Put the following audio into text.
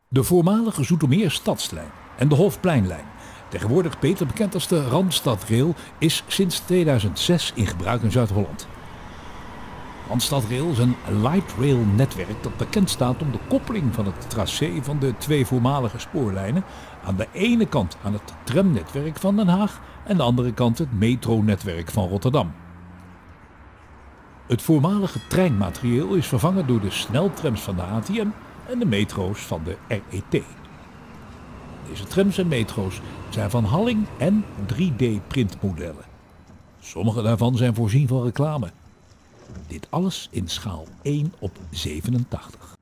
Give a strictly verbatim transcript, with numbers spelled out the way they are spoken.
De voormalige Zoetermeer Stadslijn en de Hofpleinlijn, tegenwoordig beter bekend als de Randstadrail, is sinds tweeduizend zes in gebruik in Zuid-Holland. Randstadrail is een light rail netwerk dat bekend staat om de koppeling van het tracé van de twee voormalige spoorlijnen. Aan de ene kant aan het tramnetwerk van Den Haag en aan de andere kant het metronetwerk van Rotterdam. Het voormalige treinmaterieel is vervangen door de sneltrams van de A T M en de metro's van de R E T. Deze trams en metro's zijn van halling en drie D printmodellen. Sommige daarvan zijn voorzien van reclame. Dit alles in schaal één op zevenentachtig.